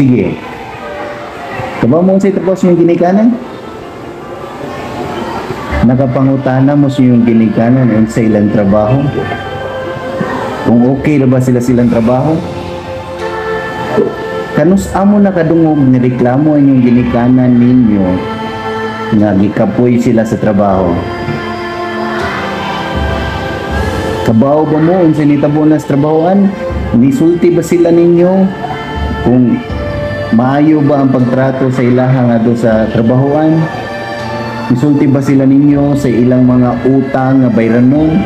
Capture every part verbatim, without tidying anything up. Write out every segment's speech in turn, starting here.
Sige. Kabaw mo sa tapos yung ginikanan? Nakapangutana mo sa yung ginikanan ang sa ilang trabaho? Kung okay na ba sila silang trabaho? Kanus amo na kadungog ni reklamo ang yung ginikanan ninyo nga gikapoy sila sa trabaho. Kabaw ba mo unsa nitabo na sa trabahoan? Nisulti ba sila ninyo? Kung maayo ba ang pagtrato sa ilaha nga do sa trabahoan? Nisulti ba sila ninyo sa ilang mga utang nga bayranon?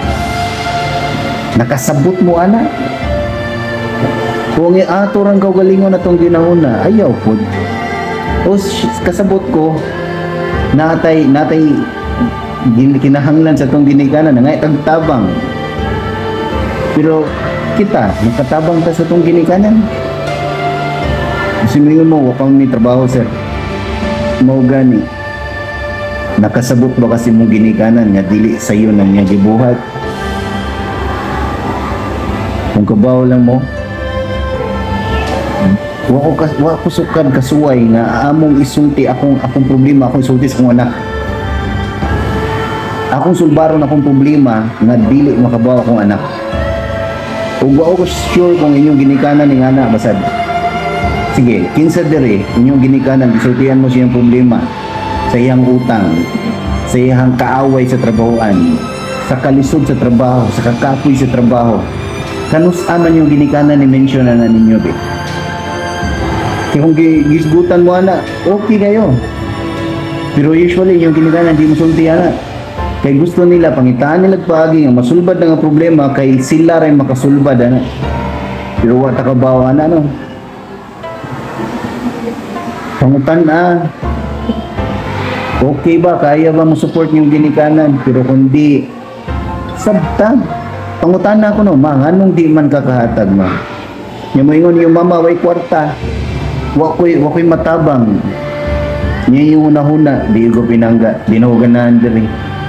Nakasabot mo ana? Kung iato rang kaugalingon atong ginahuna, ayaw po. O kasabot ko, natay, natay kinahanglan sa itong ginikanan, ngay tagtabang. Pero kita, nakatabang ta sa itong ginikanan. Simingon mo, wakang ni trabaho sir. Mau gani. Nakasabot ba kasi mong ginikanan nga dili sa iyo nang niya gibuhat? Kung kabaw lang mo, wa ko kas wa ko sukad kasuway nga among isulti akong akong problema, akong isulti sa akong anak. Akong sulbaron akong problema nga dili makabaw akong anak. Ug wa ko sure kung inyong ginikanan ning ana basad. Sige, kinsa diri inyong ginikanan isultihan mo siyang problema sa iyang utang, sa iyang kaaway sa trabahoan, sa kalisod sa trabaho, sa kakapoy sa trabaho. Kanus aman yung ginikanan ni mention na ninyo be. Kaya kung gisgutan mo ana, okay kayo. Pero usually yung ginikanan di mo sulti ana. Kay gusto nila pangitaan nila paagi nga masulbad na nga problema kay sila rin makasulbad ana. Pero wa ta kabaw ana no. Pangutan ah. Okay ba? Kaya ba mo support yung ginikanan? Pero kundi sabta. Pangutan na ako no, ma, anong di man kakahatag ma? Yung moingon yung mama, way kwarta. Wakoy, wakoy matabang. Niya yung una-huna, di ko pinangga. Dinuganan diri.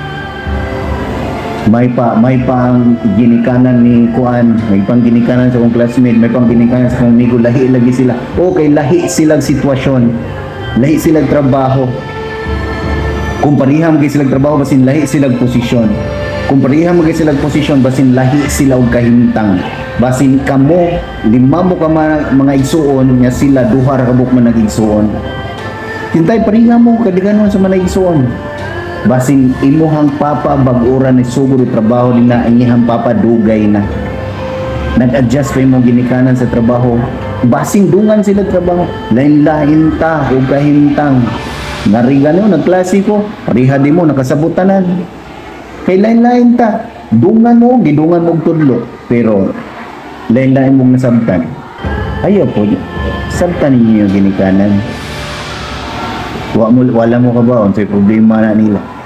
May pa, may pang ginikanan ni Kuan, may pang ginikanan sa kong classmate, may pang ginikanan sa kong amigo, lahi lagi sila. Okay, lahi silang sitwasyon. Lahi silang trabaho. Kung pariham kay silang trabaho, basin lahi silang posisyon. Kung pariham kay silang posisyon, basin lahi sila og kahimtang. Basin kamo, lima mo ka mga, mga igsuon, nga sila duha ra kabuk man nag-igsuon. Tintay pariham mo kadiganon sa mga igsuon. Basin imuhang papa bag-ura ni sugod trabaho ni na inyahang papa dugay na. Nag-adjust pa mo ginikanan sa trabaho. Basin dungan sila trabaho. Lain-lain ta og kahimtang. Narigano, nagklasiko, pariha di mo, nakasabutanan. Kay lain-lain ta, dungan mo, gidungan mo tudlo. Pero, lain-lain mong nasabtan. Ayaw po, sabtan ninyo yung ginikanan. Wala mo, wala mo kabaon, so problema na nila.